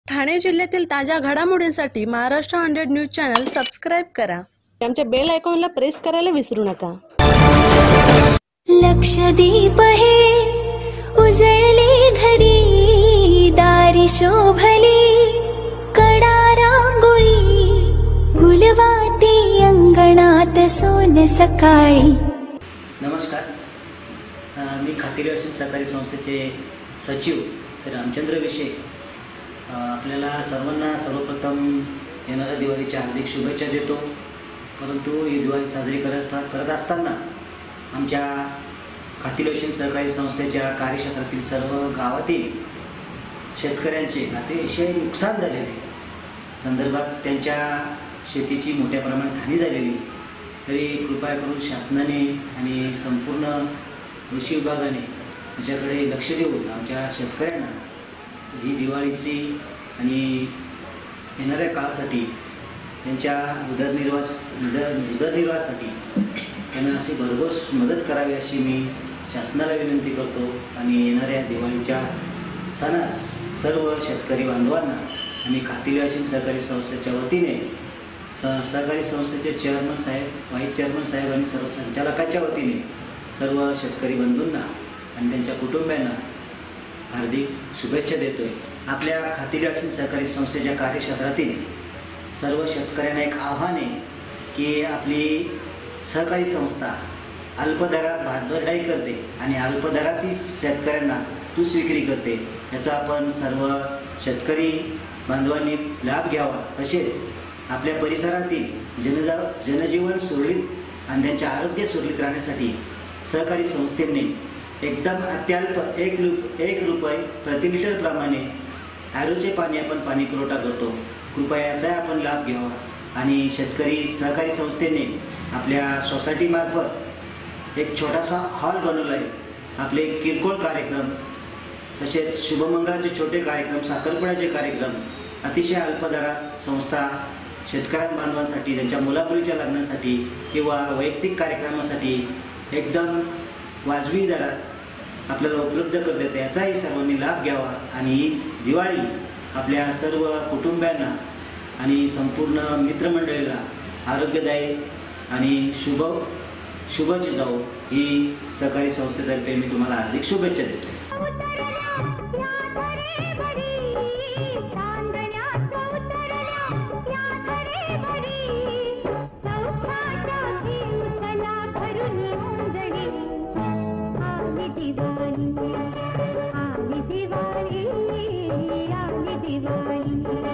ठाणे जिल्ह्यातील ताज्या घडामोडींसाठी महाराष्ट्र 100 न्यूज चॅनल सबस्क्राइब करा. आमच्या बेल आयकॉनला प्रेस करायला विसरू नका. लक्षदीप हे उजळले घरी, दारी शोभली कडा रांगोळी, फुलवाती अंगणात सोन सकाळी. नमस्कार, मी खातेरी अशील सहकारी संस्थेचे सचिव श्री रामचंद्र विषे आपल्याला सर्वांना सर्वप्रथम येणाऱ्या दिवाळीच्या हार्दिक शुभेच्छा देतो. परंतु ही दिवाळी साजरी करत असताना आमच्या खातेरी अशील सहकारी संस्थेच्या कार्यक्षेत्रातील सर्व गावातील शेतकऱ्यांचे अतिशय नुकसान झालेले संदर्भात त्यांच्या शेतीची मोठ्या प्रमाणात हानी झालेली, तरी कृपया करून शासनाने आणि संपूर्ण कृषी विभागाने याच्याकडे लक्ष देऊन आमच्या शेतकऱ्यांना ही दिवाळीची आणि येणाऱ्या काळासाठी त्यांच्या उदरनिर्वाहासाठी त्यांना अशी भरघोस मदत करावी अशी मी शासनाला विनंती करतो. आणि येणाऱ्या दिवाळीच्या सणास सर्व शेतकरी बांधवांना आणि खातेरी अशील सहकारी संस्थेच्या वतीने सहकारी संस्थेचे चेअरमन साहेब, व्हाईस चेअरमन साहेब आणि सर्व संचालकाच्या वतीने सर्व शेतकरी बंधूंना आणि त्यांच्या कुटुंबियांना हार्दिक शुभेच्छा देतोय. आपल्या खातेरी अशील सहकारी संस्थेच्या कार्यक्षेत्रातील सर्व शेतकऱ्यांना एक आव्हान आहे की आपली सहकारी संस्था अल्पदरात भातभरडाई करते आणि अल्पदरातही शेतकऱ्यांना तूस विक्री करते. याचा आपण सर्व शेतकरी बांधवांनी लाभ घ्यावा. तसेच आपल्या परिसरातील जनजीवन सुरळीत आणि त्यांचे आरोग्य सुरळीत राहण्यासाठी सहकारी संस्थेने एकदम अत्यल्प 1 रुपये प्रति लिटर प्रमाणे ॲरोचे पाणी आपण पाणी पुरवठा करतो. कृपया याचा आपण लाभ घ्यावा. आणि शेतकरी सहकारी संस्थेने आपल्या सोसायटीमार्फत एक छोटासा हॉल बनवला आहे. आपले किरकोळ कार्यक्रम तसेच शुभमंगळाचे छोटे कार्यक्रम, साखरपुड्याचे कार्यक्रम अतिशय अल्पदरात संस्था शेतकऱ्या बांधवांसाठी त्यांच्या मुलामुलीच्या लग्नासाठी किंवा वैयक्तिक कार्यक्रमासाठी एकदम वाजवी दरात आपल्याला उपलब्ध करते. याचाही सर्वांनी लाभ घ्यावा. आणि ही दिवाळी आपल्या सर्व कुटुंबियांना आणि संपूर्ण मित्रमंडळीला आरोग्यदायी आणि शुभची जाऊ ही सहकारी संस्थेतर्फे मी तुम्हाला हार्दिक शुभेच्छा देतो. दिवाळी